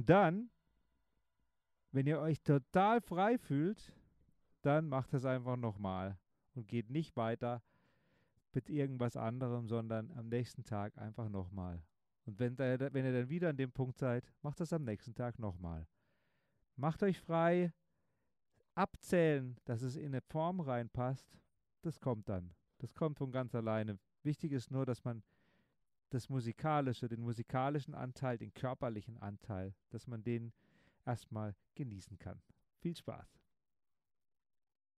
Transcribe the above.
Und dann, wenn ihr euch total frei fühlt, dann macht es einfach nochmal und geht nicht weiter mit irgendwas anderem, sondern am nächsten Tag einfach nochmal. Und wenn ihr dann wieder an dem Punkt seid, macht das am nächsten Tag nochmal. Macht euch frei, abzählen, dass es in eine Form reinpasst, das kommt dann. Das kommt von ganz alleine. Wichtig ist nur, dass man das Musikalische, den musikalischen Anteil, den körperlichen Anteil, dass man den erstmal genießen kann. Viel Spaß.